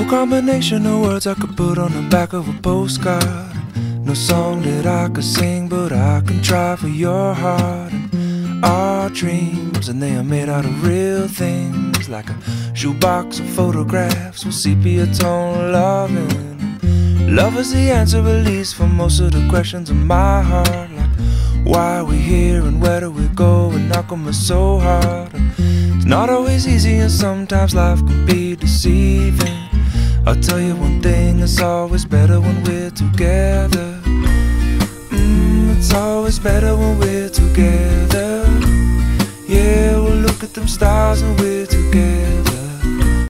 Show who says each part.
Speaker 1: Combination of words I could put on the back of a postcard. No song that I could sing, but I can try for your heart. And our dreams, and they are made out of real things, like a shoebox of photographs with sepia tone loving. Love is the answer, at least for most of the questions in my heart, like why are we here and where do we go, and how come it's so hard. And it's not always easy, and sometimes life can be deceiving. I'll tell you one thing, it's always better when we're together. It's always better when we're together. Yeah, we'll look at them stars and we're together.